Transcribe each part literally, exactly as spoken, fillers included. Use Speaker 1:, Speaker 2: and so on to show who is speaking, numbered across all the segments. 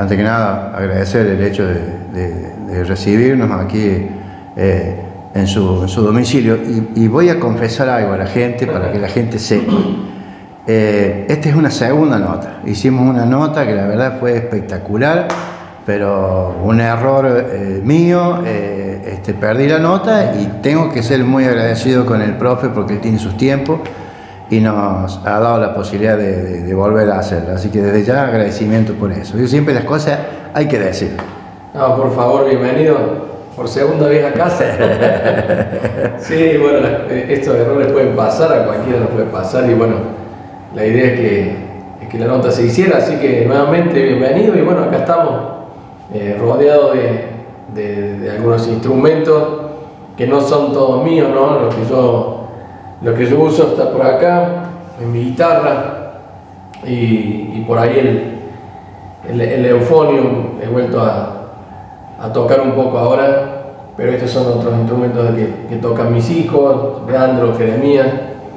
Speaker 1: antes que nada agradecer el hecho de, de, de recibirnos aquí eh, en, su, en su domicilio y, y voy a confesar algo a la gente para que la gente sepa. Eh, esta es una segunda nota, hicimos una nota que la verdad fue espectacular, pero un error eh, mío, eh, este, perdí la nota y tengo que ser muy agradecido con el profe porque él tiene sus tiempos y nos ha dado la posibilidad de, de, de volver a hacerlo, así que desde ya agradecimiento por eso. Yo siempre las cosas hay que decir.
Speaker 2: No, por favor, bienvenido por segunda vez a casa. Sí, bueno, estos errores pueden pasar, a cualquiera nos puede pasar y bueno, la idea es que, es que la nota se hiciera, así que nuevamente bienvenido y bueno, acá estamos eh, rodeados de, de, de algunos instrumentos que no son todos míos, ¿no? Lo que yo Lo que yo uso está por acá, en mi guitarra, y, y por ahí el, el, el euphonium he vuelto a, a tocar un poco ahora, pero estos son otros instrumentos que, que tocan mis hijos, Leandro, Jeremías,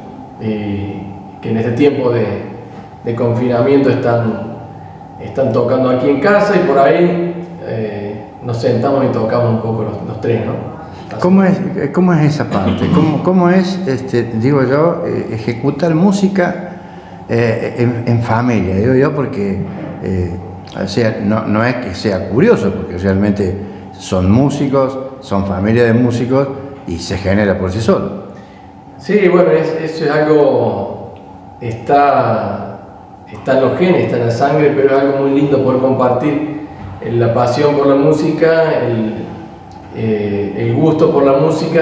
Speaker 2: y que en este tiempo de, de confinamiento están, están tocando aquí en casa y por ahí eh, nos sentamos y tocamos un poco los, los tres, ¿no?
Speaker 1: ¿Cómo es, cómo es esa parte? ¿Cómo, cómo es, este, digo yo, eh, ejecutar música eh, en, en familia? Digo yo porque, eh, o sea, no, no es que sea curioso, porque realmente son músicos, son familia de músicos y se genera por sí solo.
Speaker 2: Sí, bueno, es, eso es algo, está, está en los genes, está en la sangre, pero es algo muy lindo poder compartir la pasión por la música, el, Eh, el gusto por la música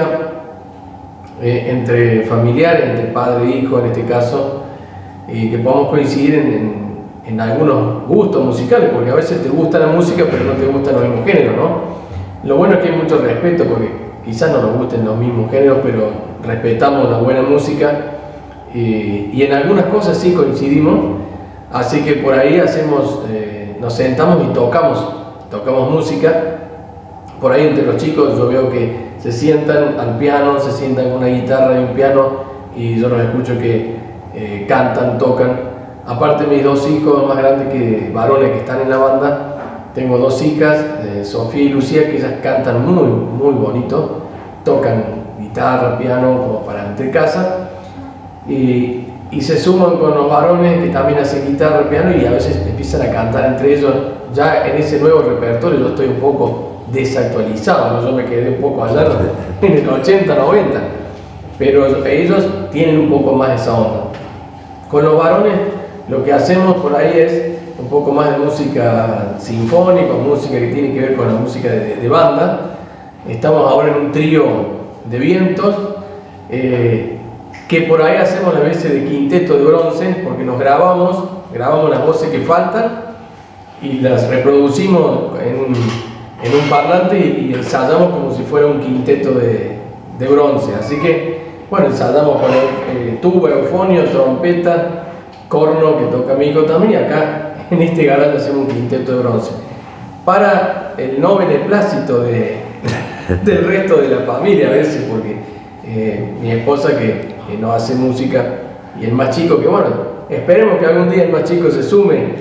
Speaker 2: eh, entre familiares, entre padre e hijo en este caso, y que podamos coincidir en, en, en algunos gustos musicales, porque a veces te gusta la música pero no te gustan los mismos géneros, ¿no? Lo bueno es que hay mucho respeto, porque quizás no nos gusten los mismos géneros, pero respetamos la buena música eh, y en algunas cosas sí coincidimos, así que por ahí hacemos, eh, nos sentamos y tocamos, tocamos música. Por ahí entre los chicos yo veo que se sientan al piano, se sientan con una guitarra y un piano y yo los escucho que eh, cantan, tocan. Aparte mis dos hijos más grandes que varones que están en la banda, tengo dos hijas, eh, Sofía y Lucía, que ellas cantan muy, muy bonito, tocan guitarra, piano, como para entre casa y, y se suman con los varones que también hacen guitarra, piano y a veces empiezan a cantar entre ellos. Ya en ese nuevo repertorio yo estoy un poco desactualizado, ¿no? Yo me quedé un poco allá en el ochenta, noventa, pero ellos tienen un poco más esa onda. Con los varones lo que hacemos por ahí es un poco más de música sinfónica, música que tiene que ver con la música de, de banda. Estamos ahora en un trío de vientos, eh, que por ahí hacemos a veces de quinteto de bronce, porque nos grabamos, grabamos las voces que faltan y las reproducimos en un en un parlante y, y ensayamos como si fuera un quinteto de, de bronce, así que bueno, ensayamos con eh, tuba, eufonio, trompeta, corno que toca mi hijo también, y acá en este garaje hacemos un quinteto de bronce para el no beneplácito de, del resto de la familia a veces, porque eh, mi esposa que, que no hace música y el más chico que bueno, esperemos que algún día el más chico se sume.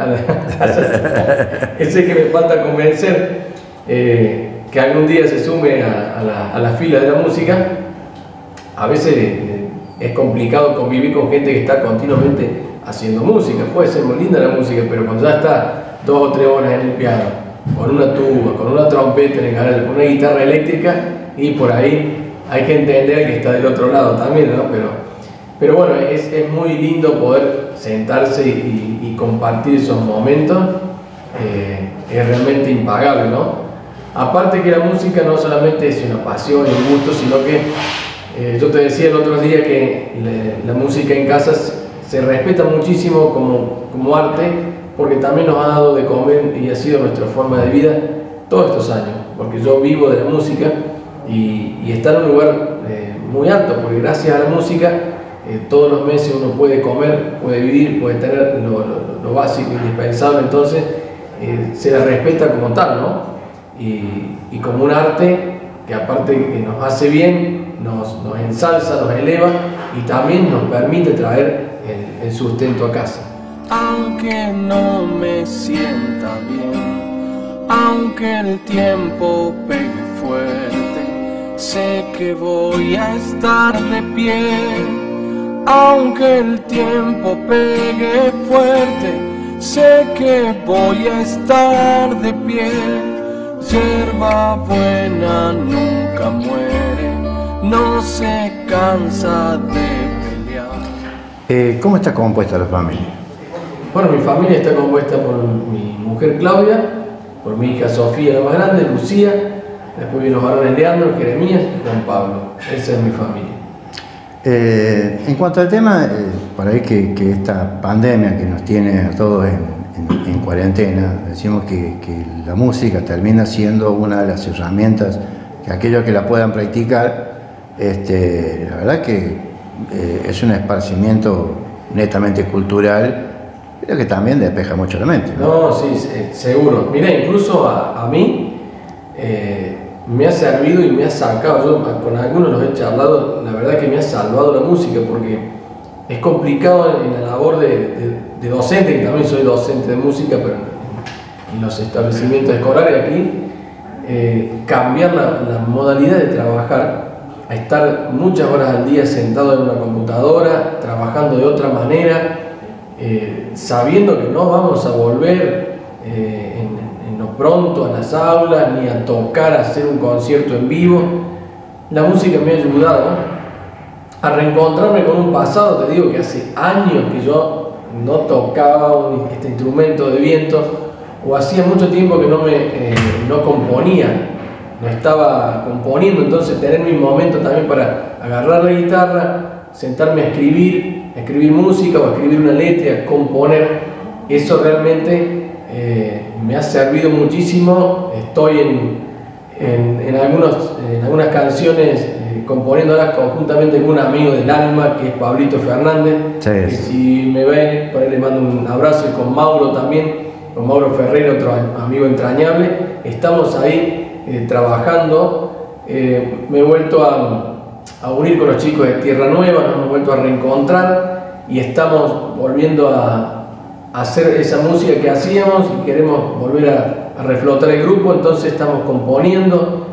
Speaker 2: Ese que me falta convencer, eh, que algún día se sume a, a, la, a la fila de la música. A veces eh, es complicado convivir con gente que está continuamente haciendo música. Puede ser muy linda la música, pero cuando ya está dos o tres horas en el piano, con una tuba, con una trompeta en el garaje, con una guitarra eléctrica, y por ahí hay que entender que está del otro lado también, ¿no? Pero, pero bueno, es, es muy lindo poder sentarse y, y compartir esos momentos, eh, es realmente impagable, ¿no? Aparte que la música no solamente es una pasión y un gusto, sino que eh, yo te decía el otro día que le, la música en casa se, se respeta muchísimo como, como arte, porque también nos ha dado de comer y ha sido nuestra forma de vida todos estos años, porque yo vivo de la música y, y está en un lugar eh, muy alto, porque gracias a la música Eh, todos los meses uno puede comer, puede vivir, puede tener lo, lo, lo básico, indispensable, entonces eh, se la respeta como tal, ¿no? Y, y como un arte que aparte que nos hace bien, nos, nos ensalza, nos eleva y también nos permite traer el, el sustento a casa. aunque no me sienta bien, aunque el tiempo pegue fuerte, sé que voy a estar de pie. Aunque el tiempo pegue fuerte, sé que voy a estar de pie. Yerba buena nunca muere, no se cansa de pelear.
Speaker 1: Eh, ¿Cómo está compuesta la familia?
Speaker 2: Bueno, mi familia está compuesta por mi mujer Claudia, por mi hija Sofía, la más grande, Lucía, después vienen los varones Leandro, Jeremías y Juan Pablo. Esa es mi familia.
Speaker 1: Eh, en cuanto al tema, eh, por ahí que, que esta pandemia que nos tiene a todos en, en, en cuarentena, decimos que, que la música termina siendo una de las herramientas que aquellos que la puedan practicar, este, la verdad que eh, es un esparcimiento netamente cultural, pero que también despeja mucho la mente, ¿no?
Speaker 2: No, sí, seguro. Mira, incluso a, a mí eh, me ha servido y me ha sacado, yo con algunos los he charlado, la verdad que me ha salvado la música, porque es complicado en la labor de, de, de docente, que también soy docente de música, pero en los establecimientos escolares aquí, eh, cambiar la, la modalidad de trabajar, a estar muchas horas al día sentado en una computadora, trabajando de otra manera, eh, sabiendo que no vamos a volver eh, en pronto a las aulas, ni a tocar, a hacer un concierto en vivo. La música me ha ayudado a reencontrarme con un pasado. Te digo que hace años que yo no tocaba un, este instrumento de viento, o hacía mucho tiempo que no, me, eh, no componía, no estaba componiendo. Entonces tener mi momento también para agarrar la guitarra, sentarme a escribir, a escribir música o a escribir una letra, a componer, eso realmente Eh, me ha servido muchísimo. Estoy en, en, en, algunos, en algunas canciones eh, componiéndolas conjuntamente con un amigo del alma que es Pablito Fernández, sí, que si me ve, por ahí le mando un abrazo, y con Mauro también, con Mauro Ferreira, otro amigo entrañable. Estamos ahí eh, trabajando. Eh, me he vuelto a, a unir con los chicos de Tierra Nueva, nos hemos vuelto a reencontrar y estamos volviendo a hacer esa música que hacíamos y queremos volver a, a reflotar el grupo. Entonces estamos componiendo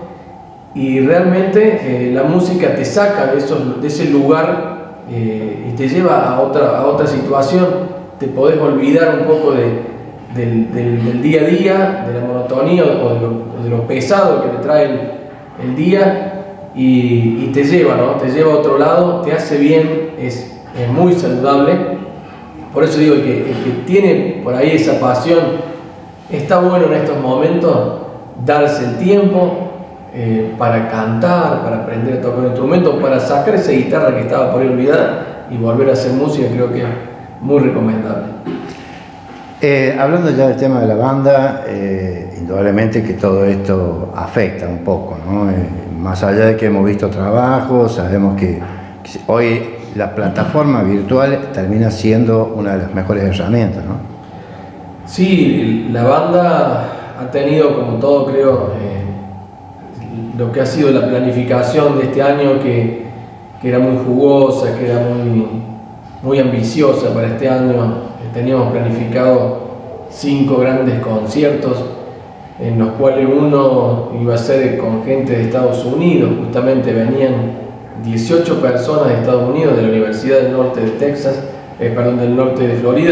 Speaker 2: y realmente eh, la música te saca de, esos, de ese lugar eh, y te lleva a otra, a otra situación. Te podés olvidar un poco de, del, del, del día a día, de la monotonía o de lo, de lo pesado que te trae el, el día y, y te lleva, ¿no? Te lleva a otro lado, te hace bien, es, es muy saludable. Por eso digo que el que tiene por ahí esa pasión, está bueno en estos momentos darse el tiempo eh, para cantar, para aprender a tocar un instrumento, para sacar esa guitarra que estaba por ahí olvidada y volver a hacer música. Creo que es muy recomendable.
Speaker 1: Eh, hablando ya del tema de la banda, eh, indudablemente que todo esto afecta un poco, ¿no? Eh, más allá de que hemos visto trabajos, sabemos que, que hoy la plataforma virtual termina siendo una de las mejores herramientas, ¿no?
Speaker 2: Sí, la banda ha tenido, como todo creo, eh, lo que ha sido la planificación de este año, que, que era muy jugosa, que era muy, muy ambiciosa para este año. Teníamos planificado cinco grandes conciertos, en los cuales uno iba a ser con gente de Estados Unidos. Justamente venían dieciocho personas de Estados Unidos, de la Universidad del Norte de Texas, eh, perdón, del norte de Florida,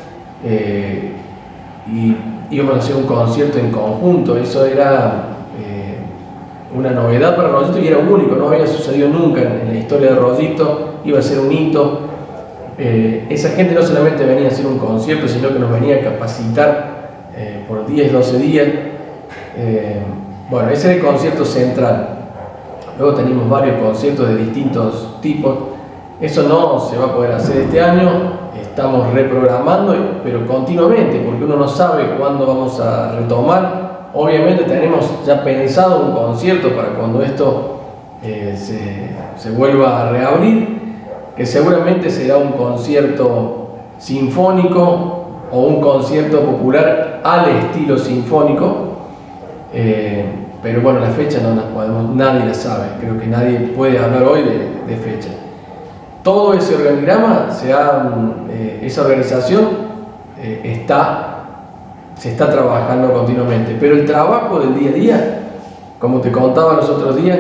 Speaker 2: eh, y íbamos a hacer un concierto en conjunto. Eso era eh, una novedad para Rollito y era único, no había sucedido nunca en, en la historia de Rollito. Iba a ser un hito. Eh, esa gente no solamente venía a hacer un concierto, sino que nos venía a capacitar eh, por diez, doce días. Eh, bueno, ese era el concierto central. Luego tenemos varios conciertos de distintos tipos. Eso no se va a poder hacer este año, estamos reprogramando, pero continuamente, porque uno no sabe cuándo vamos a retomar. Obviamente tenemos ya pensado un concierto para cuando esto eh, se, se vuelva a reabrir, que seguramente será un concierto sinfónico o un concierto popular al estilo sinfónico. Eh, pero bueno, la fecha no la podemos, nadie la sabe, creo que nadie puede hablar hoy de, de fecha. Todo ese organigrama, se ha, eh, esa organización eh, está, se está trabajando continuamente. Pero el trabajo del día a día, como te contaba los otros días,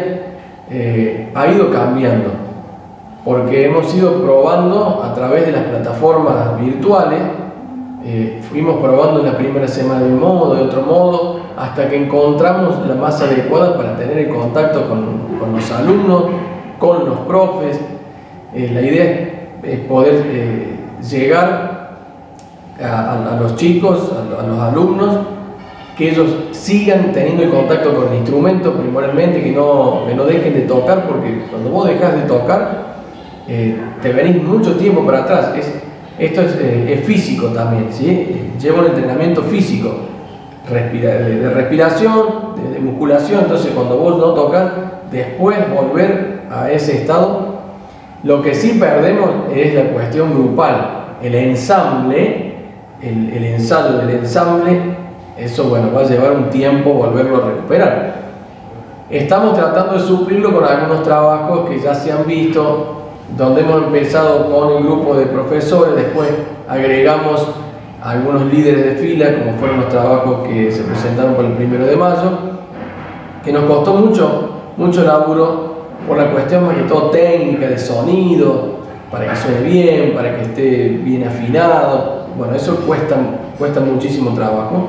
Speaker 2: eh, ha ido cambiando, porque hemos ido probando a través de las plataformas virtuales. Eh, fuimos probando en la primera semana de un modo, de otro modo, hasta que encontramos la más adecuada para tener el contacto con, con los alumnos, con los profes. Eh, la idea es poder eh, llegar a, a, a los chicos, a, a los alumnos, que ellos sigan teniendo el contacto con el instrumento primordialmente, que no, que no dejen de tocar, porque cuando vos dejas de tocar, eh, te venís mucho tiempo para atrás. Es, Esto es, eh, es físico también, ¿sí? Lleva un entrenamiento físico, respira, de, de respiración, de, de musculación. Entonces cuando vos no tocas, después volver a ese estado. Lo que sí perdemos es la cuestión grupal, el ensamble, el, el ensayo del ensamble. Eso, bueno, va a llevar un tiempo volverlo a recuperar. Estamos tratando de suplirlo con algunos trabajos que ya se han visto, donde hemos empezado con el grupo de profesores, después agregamos a algunos líderes de fila, como fueron los trabajos que se presentaron para el primero de mayo, que nos costó mucho, mucho laburo por la cuestión más que todo técnica, de sonido, para que suene bien, para que esté bien afinado. Bueno, eso cuesta, cuesta muchísimo trabajo.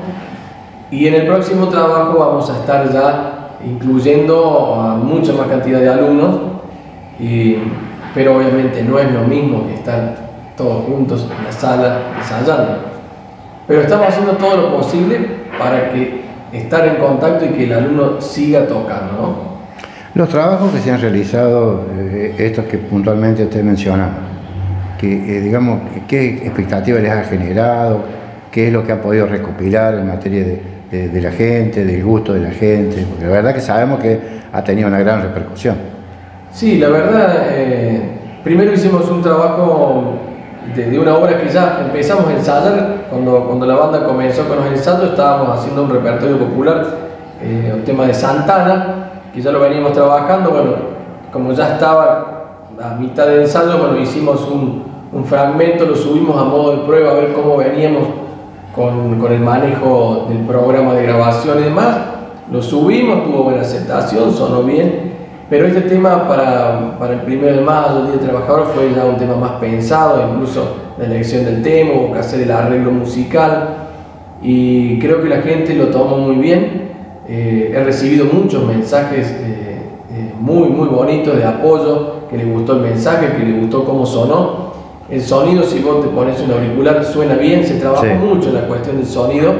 Speaker 2: Y en el próximo trabajo vamos a estar ya incluyendo a mucha más cantidad de alumnos, y pero obviamente no es lo mismo que estar todos juntos en la sala ensayando. Pero estamos haciendo todo lo posible para que estar en contacto y que el alumno siga tocando, ¿no?
Speaker 1: Los trabajos que se han realizado, eh, estos que puntualmente usted mencionaba, que, eh, digamos, ¿qué expectativas les ha generado? ¿Qué es lo que ha podido recopilar en materia de, de, de la gente, del gusto de la gente? Porque la verdad que sabemos que ha tenido una gran repercusión.
Speaker 2: Sí, la verdad, eh, primero hicimos un trabajo de, de una obra que ya empezamos a ensayar. Cuando, cuando la banda comenzó con los ensayos, estábamos haciendo un repertorio popular, eh, un tema de Santana, que ya lo veníamos trabajando. Bueno, como ya estaba a mitad de ensayo, bueno, hicimos un, un fragmento, lo subimos a modo de prueba a ver cómo veníamos con, con el manejo del programa de grabación y demás. Lo subimos, tuvo buena aceptación, sonó bien. Pero este tema para, para el primero de mayo, el Día del Trabajador, fue ya un tema más pensado, incluso la elección del tema, hubo que hacer el arreglo musical, y creo que la gente lo tomó muy bien. Eh, he recibido muchos mensajes eh, eh, muy, muy bonitos de apoyo, que les gustó el mensaje, que les gustó cómo sonó. El sonido, si vos te pones un auricular, suena bien, se trabajó sí. mucho en la cuestión del sonido.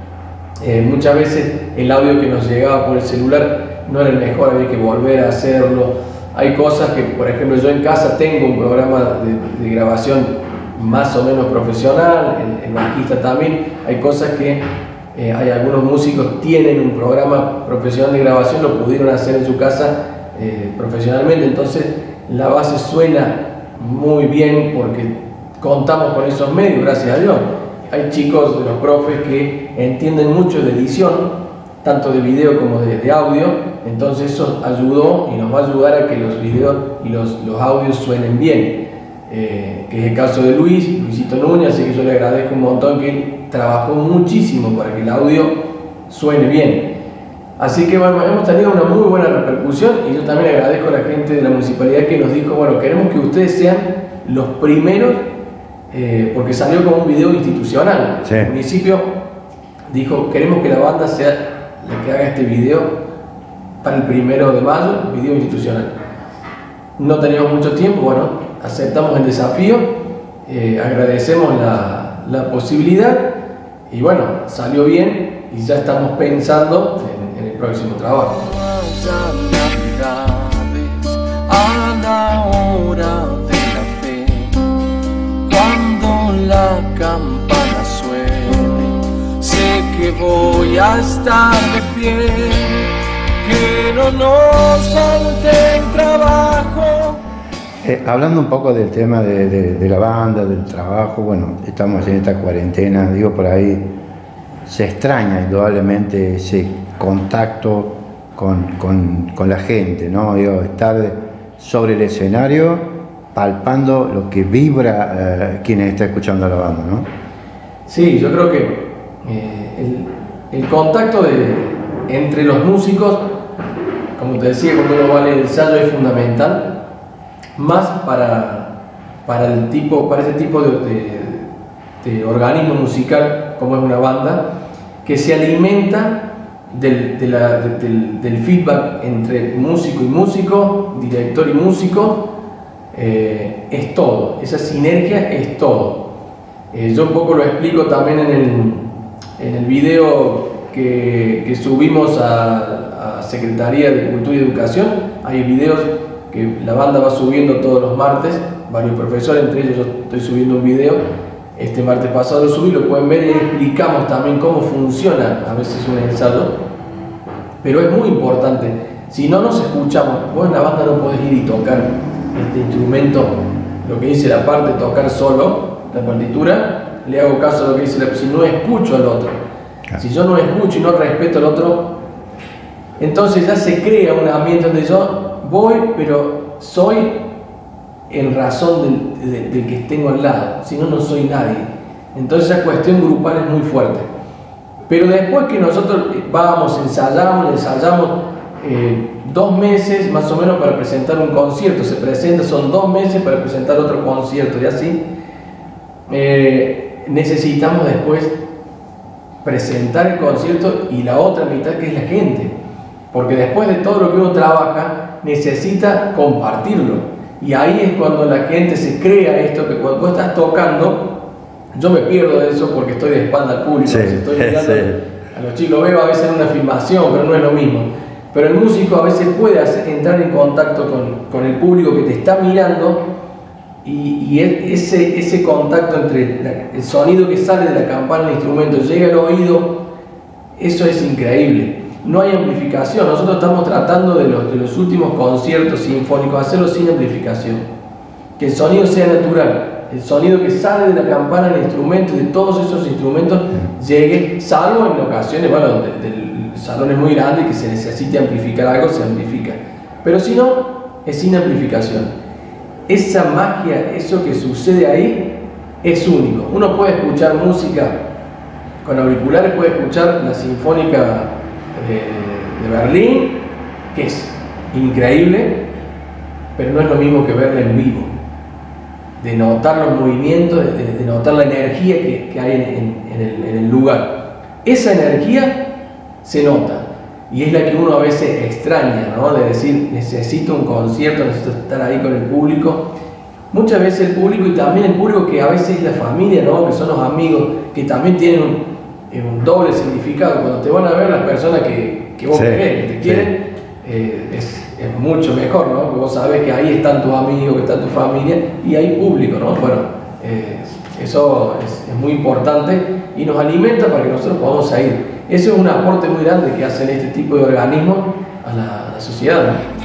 Speaker 2: Eh, muchas veces el audio que nos llegaba por el celular no era el mejor, había que volver a hacerlo. Hay cosas que, por ejemplo, yo en casa tengo un programa de, de grabación más o menos profesional, el, el bajista también. Hay cosas que eh, hay algunos músicos tienen un programa profesional de grabación, lo pudieron hacer en su casa eh, profesionalmente, entonces la base suena muy bien porque contamos con esos medios, gracias a Dios. Hay chicos de los profes que entienden mucho de edición, tanto de video como de, de audio, entonces eso ayudó y nos va a ayudar a que los videos y los, los audios suenen bien, eh, que es el caso de Luis, Luisito Núñez, así que yo le agradezco un montón que él trabajó muchísimo para que el audio suene bien. Así que bueno, hemos tenido una muy buena repercusión, y yo también agradezco a la gente de la municipalidad que nos dijo, bueno, queremos que ustedes sean los primeros, eh, porque salió como un video institucional. Sí. El municipio dijo, queremos que la banda sea la que haga este video para el primero de mayo, video institucional. No teníamos mucho tiempo, bueno, aceptamos el desafío, eh, agradecemos la, la posibilidad, y bueno, salió bien y ya estamos pensando en, en el próximo trabajo.
Speaker 3: A la hora de la fe, cuando la campana suene, sé que voy a estar de pie, que no nos falte el trabajo.
Speaker 1: Eh, hablando un poco del tema de, de, de la banda, del trabajo, bueno, estamos en esta cuarentena, digo, por ahí se extraña indudablemente ese contacto con, con, con la gente, ¿no? Digo, estar sobre el escenario palpando lo que vibra eh, quien está escuchando a la banda, ¿no?
Speaker 2: Sí, yo creo que eh, el, el contacto de, entre los músicos, como te decía, cuando uno va al ensayo es fundamental, más para, para, el tipo, para ese tipo de, de, de organismo musical como es una banda, que se alimenta del, de la, de, del, del feedback entre músico y músico, director y músico. Eh, es todo, esa sinergia es todo. Eh, yo un poco lo explico también en el, en el video que, que subimos a, a Secretaría de Cultura y Educación. Hay videos que la banda va subiendo todos los martes, varios profesores, entre ellos yo estoy subiendo un video. Este martes pasado lo subí, lo pueden ver y explicamos también cómo funciona a veces un ensayo, pero es muy importante. Si no nos escuchamos, vos en la banda no podés ir y tocar este instrumento, lo que dice la parte, tocar solo la partitura, le hago caso a lo que dice la, si no escucho al otro, si yo no escucho y no respeto al otro, entonces ya se crea un ambiente donde yo voy, pero soy en razón del, del, del que tengo al lado, si no, no soy nadie. Entonces esa cuestión grupal es muy fuerte. Pero después que nosotros vamos, ensayamos, ensayamos eh, dos meses más o menos para presentar un concierto, se presenta, son dos meses para presentar otro concierto y así, eh, necesitamos después presentar el concierto y la otra mitad que es la gente, porque después de todo lo que uno trabaja necesita compartirlo. Y ahí es cuando la gente se crea esto, que cuando vos estás tocando, yo me pierdo de eso porque estoy de espalda al público,
Speaker 1: sí,
Speaker 2: estoy mirando
Speaker 1: sí.
Speaker 2: a los chicos, lo veo a veces en una filmación, pero no es lo mismo. Pero el músico a veces puede hacer, entrar en contacto con, con el público que te está mirando y, y ese, ese contacto entre la, el sonido que sale de la campana del instrumento llega al oído, eso es increíble. No hay amplificación, nosotros estamos tratando de los, de los últimos conciertos sinfónicos, hacerlo sin amplificación, que el sonido sea natural, el sonido que sale de la campana del instrumento, de todos esos instrumentos, llegue, salvo en ocasiones, bueno, donde el salón es muy grande y que se necesite amplificar algo, se amplifica, pero si no, es sin amplificación. Esa magia, eso que sucede ahí, es único. Uno puede escuchar música con auriculares, puede escuchar la Sinfónica de, de Berlín, que es increíble, pero no es lo mismo que verla en vivo, de notar los movimientos, de, de notar la energía que, que hay en, en, en, el, en el lugar. Esa energía se nota y es la que uno a veces extraña, ¿no? De decir, necesito un concierto, necesito estar ahí con el público. Muchas veces el público, y también el público que a veces es la familia, ¿no? Que son los amigos, que también tienen un, un doble significado. Cuando te van a ver las personas que, que vos
Speaker 1: sí,
Speaker 2: querés, que te quieren,
Speaker 1: sí.
Speaker 2: eh, es, es mucho mejor, ¿no? Porque vos sabés que ahí están tus amigos, que está tu familia y hay público, ¿no? Bueno, eh, eso es, es muy importante y nos alimenta para que nosotros podamos salir. Eso es un aporte muy grande que hacen este tipo de organismos a la, a la sociedad, ¿no?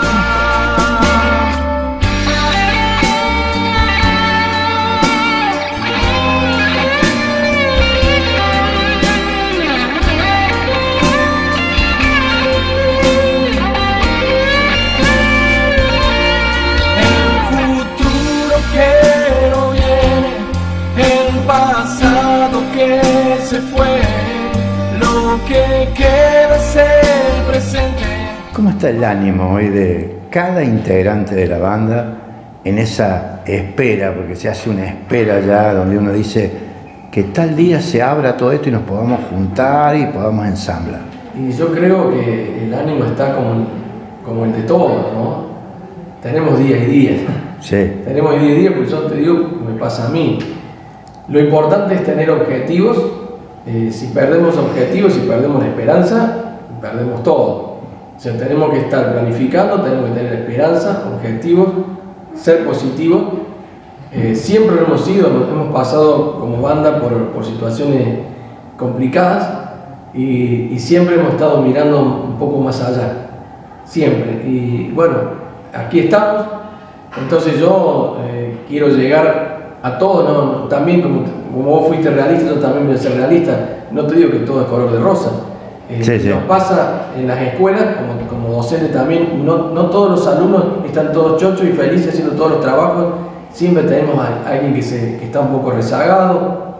Speaker 3: Se fue, lo que queda es el presente.
Speaker 1: ¿Cómo está el ánimo hoy de cada integrante de la banda en esa espera? Porque se hace una espera ya donde uno dice que tal día se abra todo esto y nos podamos juntar y podamos ensamblar.
Speaker 2: Y yo creo que el ánimo está como, como el de todos, ¿no? Tenemos días y días.
Speaker 1: Sí.
Speaker 2: Tenemos días y días, porque yo te digo, me pasa a mí. Lo importante es tener objetivos. Eh, si perdemos objetivos, si perdemos la esperanza, perdemos todo. O sea, tenemos que estar planificando, tenemos que tener esperanza, objetivos, ser positivos. Eh, siempre lo hemos sido, nos hemos pasado como banda por, por situaciones complicadas y, y siempre hemos estado mirando un poco más allá. Siempre. Y bueno, aquí estamos. Entonces yo eh, quiero llegar a todos, ¿no? También como, como vos fuiste realista, yo también voy a ser realista. No te digo que todo es color de rosa. Eh,
Speaker 1: sí, sí.
Speaker 2: Nos pasa en las escuelas, como, como docente también, no, no todos los alumnos están todos chochos y felices haciendo todos los trabajos. Siempre tenemos a alguien que, se, que está un poco rezagado,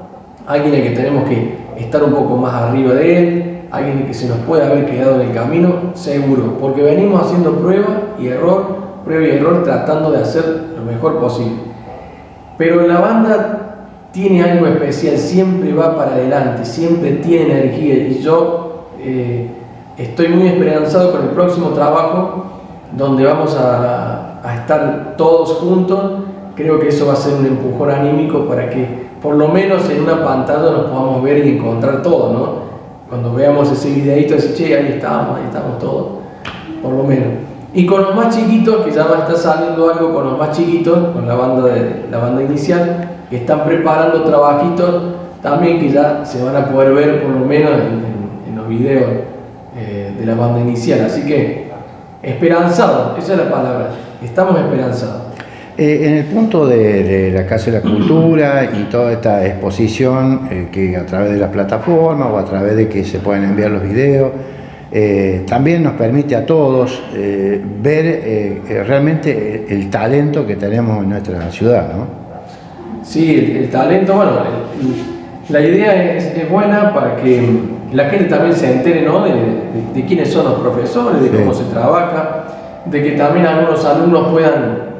Speaker 2: alguien al que tenemos que estar un poco más arriba de él, alguien que se nos puede haber quedado en el camino, seguro, porque venimos haciendo prueba y error, prueba y error, tratando de hacer lo mejor posible. Pero la banda tiene algo especial, siempre va para adelante, siempre tiene energía, y yo eh, estoy muy esperanzado con el próximo trabajo, donde vamos a, a estar todos juntos. Creo que eso va a ser un empujón anímico para que por lo menos en una pantalla nos podamos ver y encontrar todo, ¿no? Cuando veamos ese videito, decir, che, ahí estamos, ahí estamos todos, por lo menos. Y con los más chiquitos, que ya va a estar saliendo algo con los más chiquitos, con la banda, de, la banda inicial, que están preparando trabajitos también que ya se van a poder ver por lo menos en, en, en los videos eh, de la banda inicial. Así que esperanzado, esa es la palabra, estamos esperanzados.
Speaker 1: Eh, en el punto de, de la Casa de la Cultura y toda esta exposición eh, que a través de las plataformas o a través de que se pueden enviar los videos, eh, también nos permite a todos eh, ver eh, realmente el talento que tenemos en nuestra ciudad, ¿no?
Speaker 2: Sí, el, el talento, bueno, el, el, la idea es, es buena para que la gente también se entere, ¿no? de, de, de quiénes son los profesores, de sí. cómo se trabaja, de que también algunos alumnos puedan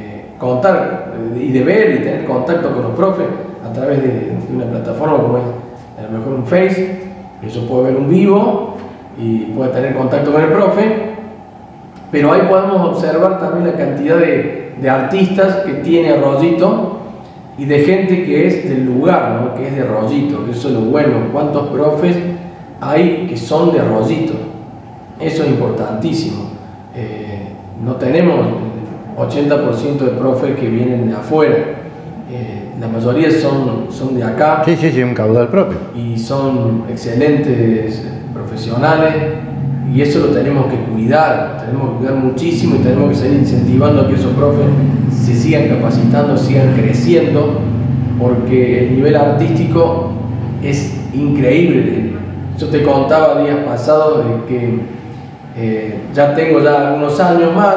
Speaker 2: contar y de ver y tener contacto con los profes a través de, de una plataforma como es a lo mejor un Face, eso puede ver un vivo y puede tener contacto con el profe, pero ahí podemos observar también la cantidad de, de artistas que tiene Arroyito y de gente que es del lugar, ¿no? Que es de Arroyito, que eso es lo bueno, cuántos profes hay que son de Arroyito, eso es importantísimo. Eh, no tenemos ochenta por ciento de profes que vienen de afuera, eh, la mayoría son, son de acá.
Speaker 1: Sí, sí, sí, un caudal propio.
Speaker 2: Y son excelentes profesionales y eso lo tenemos que cuidar, lo tenemos que cuidar muchísimo y tenemos que seguir incentivando a que esos profes se sigan capacitando, sigan creciendo, porque el nivel artístico es increíble. Yo te contaba días pasados de que eh, ya tengo ya algunos años más.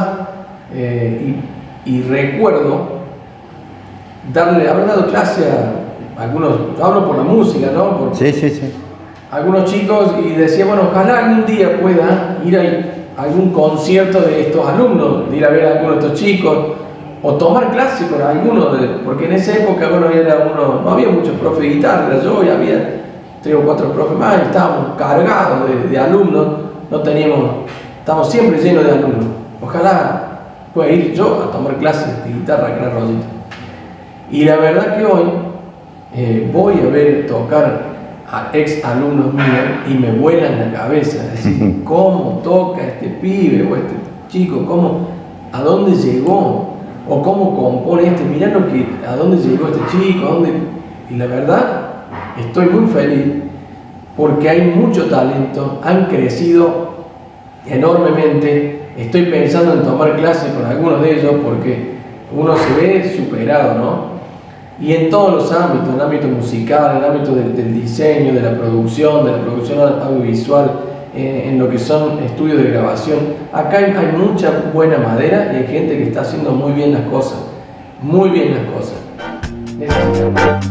Speaker 2: Eh, y, y recuerdo darle, haber dado clase a algunos, yo hablo por la música, ¿no? Por
Speaker 1: sí, sí, sí.
Speaker 2: algunos chicos y decía, bueno, ojalá algún día pueda ir a algún concierto de estos alumnos, de ir a ver a algunos de estos chicos, o tomar clase con algunos, de, porque en esa época, bueno, era uno, no había muchos profes de guitarra, era yo y había tres o cuatro profes más, y estábamos cargados de, de alumnos, no teníamos, estábamos siempre llenos de alumnos. Ojalá pueda ir yo a tomar clases de guitarra acá en Arroyito. Y la verdad que hoy eh, voy a ver tocar a ex alumnos míos y me vuelan la cabeza, es decir, cómo toca este pibe o este chico, cómo, a dónde llegó, o cómo compone este, mirá lo que, a dónde llegó este chico, a dónde... Y la verdad, estoy muy feliz porque hay mucho talento, han crecido enormemente. Estoy pensando en tomar clases con algunos de ellos porque uno se ve superado, ¿no? Y en todos los ámbitos, en el ámbito musical, en el ámbito del, del diseño, de la producción, de la producción audiovisual, eh, en lo que son estudios de grabación. Acá hay, hay mucha buena madera y hay gente que está haciendo muy bien las cosas, muy bien las cosas. Necesitamos...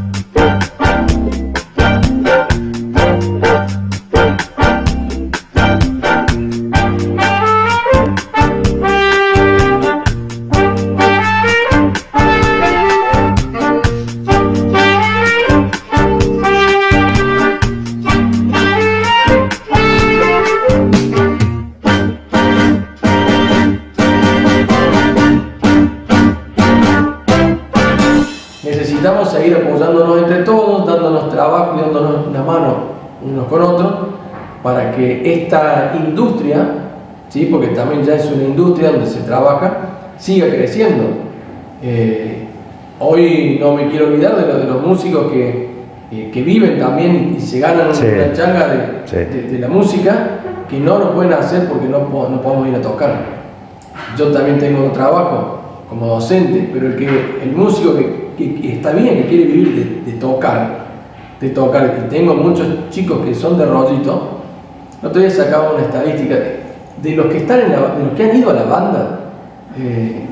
Speaker 2: Necesitamos seguir apoyándonos entre todos, dándonos trabajo y dándonos una mano unos con otros para que esta industria, ¿sí? Porque también ya es una industria donde se trabaja, siga creciendo. Eh, hoy no me quiero olvidar de, lo, de los músicos que, eh, que viven también y se ganan sí. una changa de, sí. de, de la música, que no lo pueden hacer porque no, no podemos ir a tocar. Yo también tengo trabajo como docente, pero el, que, el músico que Que, que está bien, que quiere vivir de, de tocar, de tocar, y tengo muchos chicos que son de Arroyito. El otro día sacaba una estadística de, de los que están en la, de los que han ido a la banda. Eh,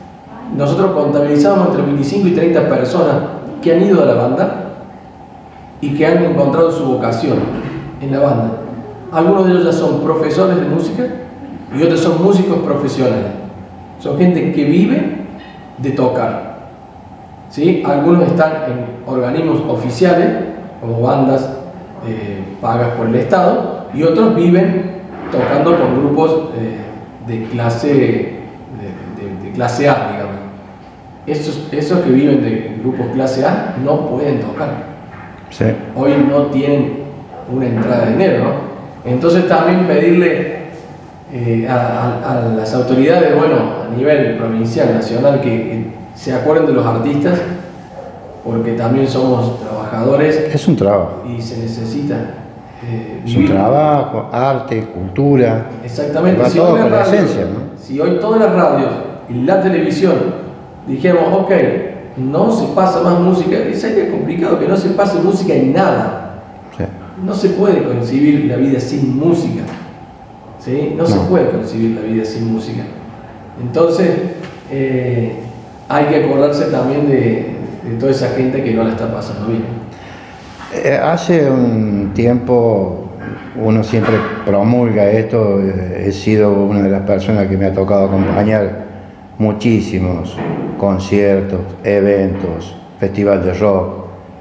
Speaker 2: nosotros contabilizamos entre veinticinco y treinta personas que han ido a la banda y que han encontrado su vocación en la banda. Algunos de ellos ya son profesores de música y otros son músicos profesionales. Son gente que vive de tocar. ¿Sí? Algunos están en organismos oficiales, como bandas eh, pagas por el Estado, y otros viven tocando con grupos eh, de, clase, de, de, de clase A, digamos. Esos, esos que viven de grupos clase A no pueden tocar.
Speaker 1: Sí.
Speaker 2: Hoy no tienen una entrada de dinero, ¿no? Entonces también pedirle eh, a, a, a las autoridades, bueno, a nivel provincial, nacional, que, que se acuerden de los artistas, porque también somos trabajadores.
Speaker 1: Es un trabajo.
Speaker 2: Y se necesita eh,
Speaker 1: es un trabajo, arte, cultura.
Speaker 2: Exactamente.
Speaker 1: Va
Speaker 2: si,
Speaker 1: todo
Speaker 2: hoy
Speaker 1: con la
Speaker 2: radios,
Speaker 1: esencia, ¿no?
Speaker 2: Si hoy todas las radios y la televisión dijéramos, ok, no se pasa más música, sería complicado que no se pase música en nada.
Speaker 1: Sí.
Speaker 2: No se puede concebir la vida sin música. ¿Sí? No, no se puede concebir la vida sin música. Entonces, eh, hay que acordarse también de, de toda esa gente que no la está pasando bien.
Speaker 1: Eh, hace un tiempo uno siempre promulga esto, eh, he sido una de las personas que me ha tocado acompañar muchísimos conciertos, eventos, festival de rock,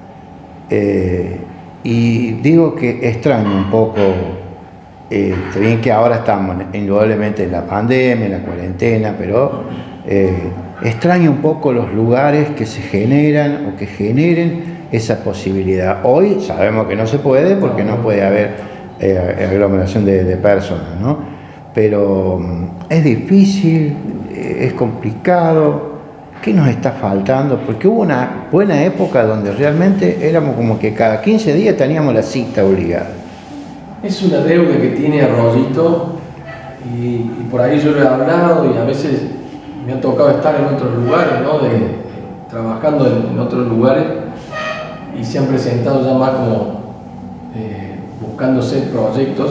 Speaker 1: eh, y digo que extraño un poco, eh, bien que ahora estamos indudablemente en la pandemia, en la cuarentena, pero eh, extraño un poco los lugares que se generan o que generen esa posibilidad. Hoy sabemos que no se puede porque no puede haber eh, aglomeración de, de personas, ¿no? Pero um, es difícil, es complicado. ¿Qué nos está faltando? Porque hubo una buena época donde realmente éramos como que cada quince días teníamos la cita obligada.
Speaker 2: Es una deuda que tiene Arroyito y, y por ahí yo lo he hablado y a veces me ha tocado estar en otros lugares, ¿no? De, de, trabajando en, en otros lugares y se han presentado ya más como eh, buscándose proyectos.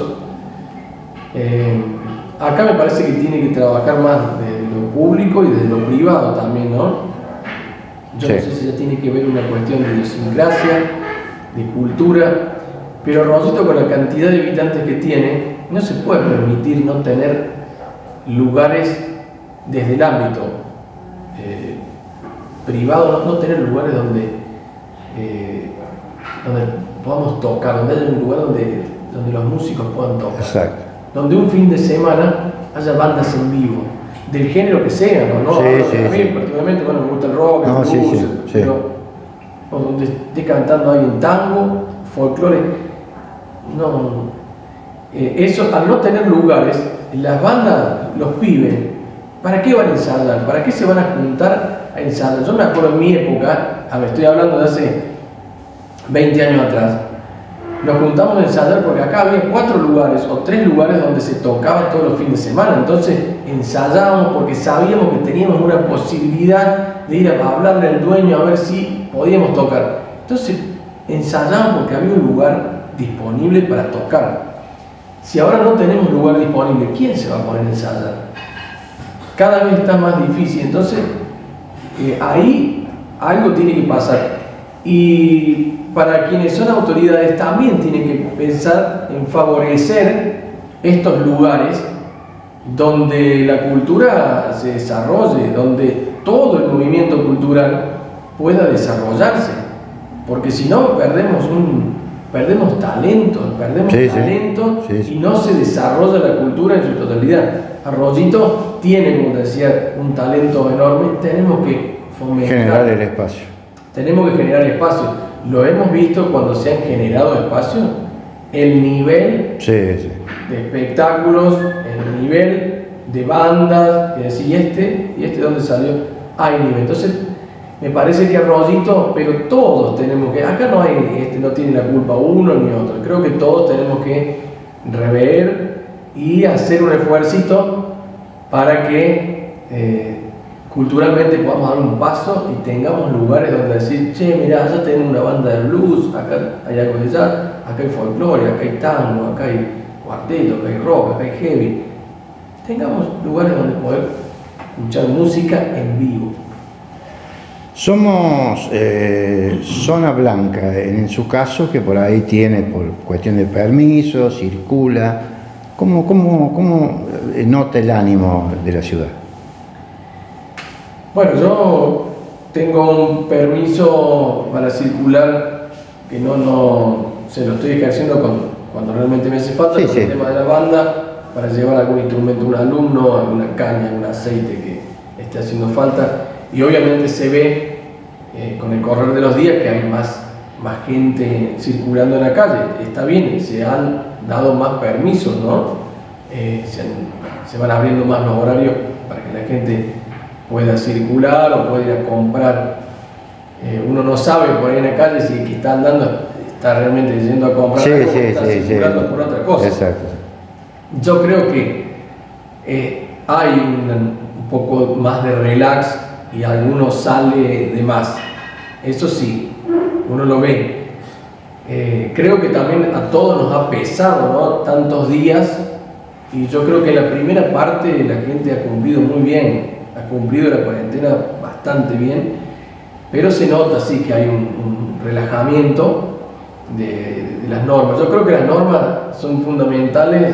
Speaker 2: Eh, acá me parece que tiene que trabajar más de lo público y de lo privado también, ¿no? Yo sí. No sé si ya tiene que ver una cuestión de idiosincrasia, de cultura, pero Arroyito, con la cantidad de habitantes que tiene, no se puede permitir no tener lugares desde el ámbito eh, privado, no, no tener lugares donde, eh, donde podamos tocar, donde haya un lugar donde, donde los músicos puedan tocar.
Speaker 1: Exacto.
Speaker 2: Donde un fin de semana haya bandas en vivo, del género que sea, ¿no? ¿no?
Speaker 1: Sí,
Speaker 2: a
Speaker 1: sí,
Speaker 2: mí
Speaker 1: sí.
Speaker 2: particularmente, bueno, me gusta el rock, el
Speaker 1: no,
Speaker 2: blues,
Speaker 1: sí, sí,
Speaker 2: pero
Speaker 1: sí.
Speaker 2: o donde esté cantando alguien tango, folclore, no. Eh, eso, al no tener lugares, las bandas, los pibes, ¿para qué van a ensayar? ¿Para qué se van a juntar a ensayar? Yo me acuerdo en mi época, a ver, estoy hablando de hace veinte años atrás, nos juntamos a ensayar porque acá había cuatro lugares o tres lugares donde se tocaba todos los fines de semana. Entonces ensayábamos porque sabíamos que teníamos una posibilidad de ir a hablarle al dueño a ver si podíamos tocar. Entonces ensayábamos porque había un lugar disponible para tocar. Si ahora no tenemos lugar disponible, ¿quién se va a poner a ensayar? Cada vez está más difícil. Entonces eh, ahí algo tiene que pasar. Y para quienes son autoridades también tienen que pensar en favorecer estos lugares donde la cultura se desarrolle, donde todo el movimiento cultural pueda desarrollarse, porque si no perdemos un, perdemos talento, perdemos
Speaker 1: sí,
Speaker 2: talento
Speaker 1: sí, sí,
Speaker 2: y no se desarrolla la cultura en su totalidad. Arroyito tiene, como decía, un talento enorme, tenemos que fomentar,
Speaker 1: generar el espacio.
Speaker 2: Tenemos que generar espacio. Lo hemos visto cuando se han generado espacios, el nivel
Speaker 1: sí, sí.
Speaker 2: de espectáculos, el nivel de bandas, y decir, ¿y este? ¿Y este dónde salió? Hay nivel. Entonces, me parece que Arroyito, pero todos tenemos que, acá no hay, este no tiene la culpa uno ni otro, creo que todos tenemos que rever y hacer un esfuercito para que eh, culturalmente podamos dar un paso y tengamos lugares donde decir, che, mirá, allá tenemos una banda de blues, acá hay algo de jazz, acá hay folclore, acá hay tango, acá hay cuarteto, acá hay rock, acá hay heavy. Tengamos lugares donde poder escuchar música en vivo.
Speaker 1: Somos eh, zona blanca, en su caso, que por ahí tiene, por cuestión de permiso, circula. ¿Cómo, cómo, cómo nota el ánimo de la ciudad?
Speaker 2: Bueno, yo tengo un permiso para circular que no, no se lo estoy ejerciendo cuando, cuando realmente me hace falta,
Speaker 1: sí,
Speaker 2: con
Speaker 1: sí.
Speaker 2: el tema de la banda, para llevar algún instrumento a un alumno, alguna caña, algún aceite que esté haciendo falta. Y obviamente se ve eh, con el correr de los días que hay más, más gente circulando en la calle. Está bien, se han dado más permisos, ¿no? Eh, se, han, se van abriendo más los horarios para que la gente pueda circular o pueda ir a comprar. Eh, uno no sabe por ahí en la calle si el que está andando está realmente yendo a comprar
Speaker 1: sí,
Speaker 2: algo,
Speaker 1: sí,
Speaker 2: está
Speaker 1: sí,
Speaker 2: circulando
Speaker 1: sí.
Speaker 2: por otra cosa.
Speaker 1: Exacto.
Speaker 2: Yo creo que eh, hay un, un poco más de relax y alguno sale de más. Eso sí, uno lo ve. Eh, creo que también a todos nos ha pesado, ¿no? Tantos días, y yo creo que en la primera parte la gente ha cumplido muy bien, ha cumplido la cuarentena bastante bien, pero se nota sí que hay un, un relajamiento de, de las normas. Yo creo que las normas son fundamentales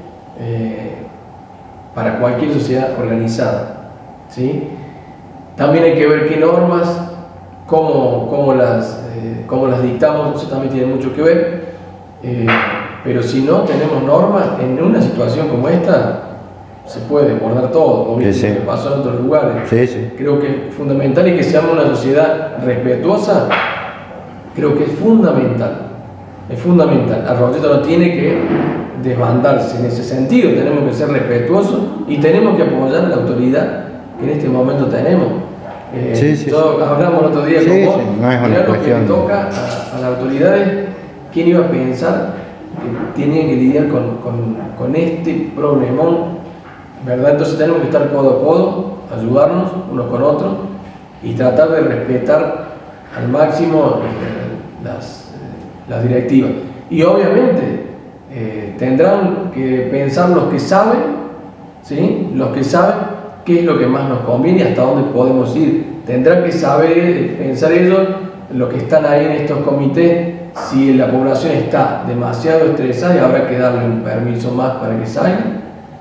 Speaker 2: eh, para cualquier sociedad organizada, ¿sí? También hay que ver qué normas, cómo, cómo, las, eh, cómo las dictamos, eso también tiene mucho que ver, eh, pero si no tenemos normas, en una situación como esta, se puede desbordar todo, como
Speaker 1: sí, sí.
Speaker 2: pasó en otros lugares.
Speaker 1: Sí, sí.
Speaker 2: Creo que es fundamental y que seamos una sociedad respetuosa, creo que es fundamental, es fundamental. Arroyito no tiene que desbandarse en ese sentido, tenemos que ser respetuosos y tenemos que apoyar a la autoridad que en este momento tenemos. Eh,
Speaker 1: sí, sí,
Speaker 2: yo,
Speaker 1: sí.
Speaker 2: Hablamos el otro día
Speaker 1: sí,
Speaker 2: con vos,
Speaker 1: sí, no es una
Speaker 2: lo que
Speaker 1: cuestión
Speaker 2: le toca a, a las autoridades. ¿Quién iba a pensar que tenían que lidiar con, con, con este problemón, ¿verdad? Entonces tenemos que estar codo a codo, ayudarnos unos con otros y tratar de respetar al máximo eh, las, eh, las directivas. Y obviamente eh, tendrán que pensar los que saben, ¿sí? Los que saben qué es lo que más nos conviene y hasta dónde podemos ir. Tendrán que saber, pensar ellos, los que están ahí en estos comités, si la población está demasiado estresada y habrá que darle un permiso más para que salgan.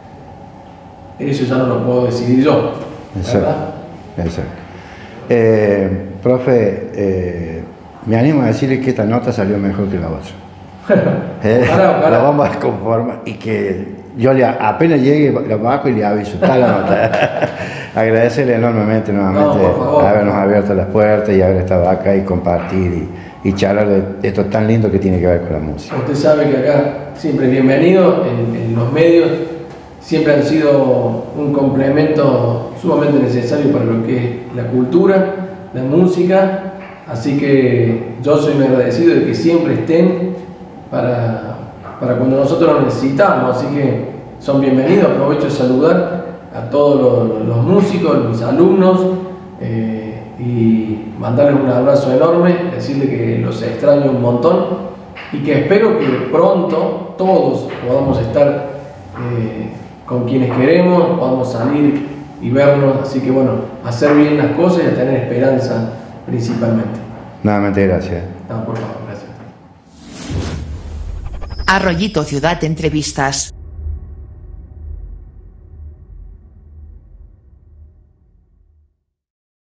Speaker 2: Eso ya no lo puedo decidir yo, ¿verdad?
Speaker 1: Exacto. Exacto. Eh, profe, eh, me animo a decirle que esta nota salió mejor que la otra. eh,
Speaker 2: ojalá, ojalá.
Speaker 1: La vamos a conformar y que yo le, apenas llegue la bajo y le aviso, está la nota. Agradecerle enormemente nuevamente
Speaker 2: no,
Speaker 1: habernos abierto las puertas y haber estado acá y compartir y, y charlar de esto tan lindo que tiene que ver con la música.
Speaker 2: Usted sabe que acá siempre es bienvenido, en, en los medios siempre han sido un complemento sumamente necesario para lo que es la cultura, la música, así que yo soy muy agradecido de que siempre estén para, para cuando nosotros lo necesitamos, así que son bienvenidos. Aprovecho de saludar a todos los, los músicos, mis alumnos, eh, y mandarles un abrazo enorme, decirles que los extraño un montón y que espero que pronto todos podamos estar eh, con quienes queremos, podamos salir y vernos, así que bueno, hacer bien las cosas y a tener esperanza principalmente.
Speaker 1: Nuevamente gracias.
Speaker 2: No, por favor, gracias.
Speaker 4: Arroyito Ciudad Entrevistas.